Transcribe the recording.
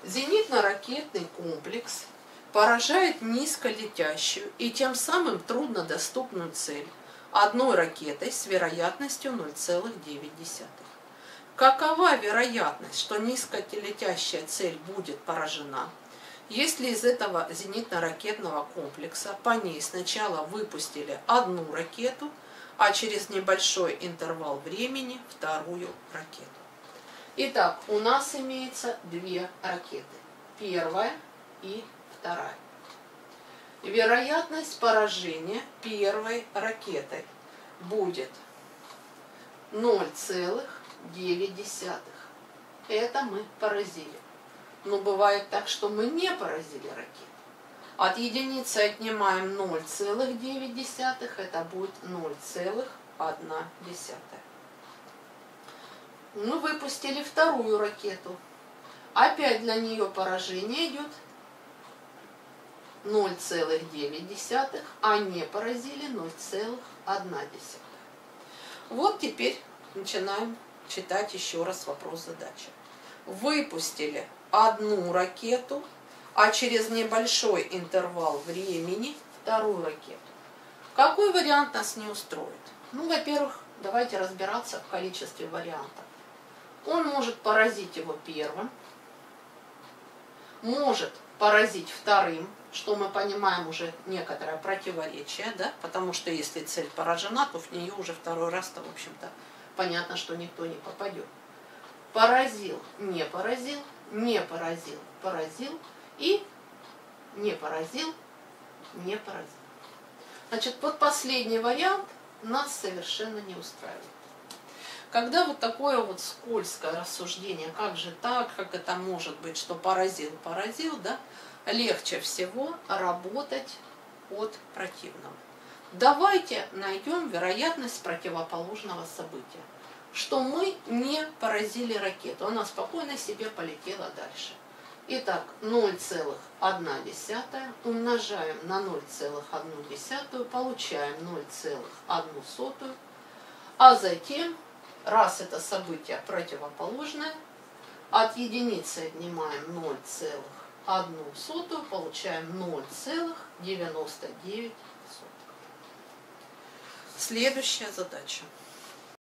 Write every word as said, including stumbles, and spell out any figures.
Зенитно-ракетный комплекс поражает низколетящую и тем самым труднодоступную цель одной ракетой с вероятностью ноль целых девять десятых. Какова вероятность, что низколетящая цель будет поражена, если из этого зенитно-ракетного комплекса по ней сначала выпустили одну ракету, а через небольшой интервал времени вторую ракету? Итак, у нас имеется две ракеты. Первая и вторая. Вероятность поражения первой ракетой будет ноль целых девять десятых. Это мы поразили. Но бывает так, что мы не поразили ракету. От единицы отнимаем ноль целых девять десятых, это будет ноль целых одна десятая. Мы выпустили вторую ракету. Опять для нее поражение идет ноль целых девять десятых, а не поразили ноль целых одна десятая. Вот теперь начинаем читать еще раз вопрос задачи. Выпустили одну ракету, а через небольшой интервал времени вторую ракету. Какой вариант нас не устроит? Ну, во-первых, давайте разбираться в количестве вариантов. Он может поразить его первым, может поразить вторым, что мы понимаем уже некоторое противоречие, да? Потому что если цель поражена, то в нее уже второй раз-то, в общем-то, понятно, что никто не попадет. Поразил, не поразил, не поразил, поразил и не поразил, не поразил. Значит, вот последний вариант нас совершенно не устраивает. Когда вот такое вот скользкое рассуждение, как же так, как это может быть, что поразил, поразил, да, легче всего работать от противного. Давайте найдем вероятность противоположного события, что мы не поразили ракету, она спокойно себе полетела дальше. Итак, ноль целых одна десятая умножаем на ноль целых одну десятую, получаем ноль целых одну сотую, а затем, раз это событие противоположное, от единицы отнимаем ноль целых одну сотую, получаем ноль целых девяносто девять сотых. Следующая задача.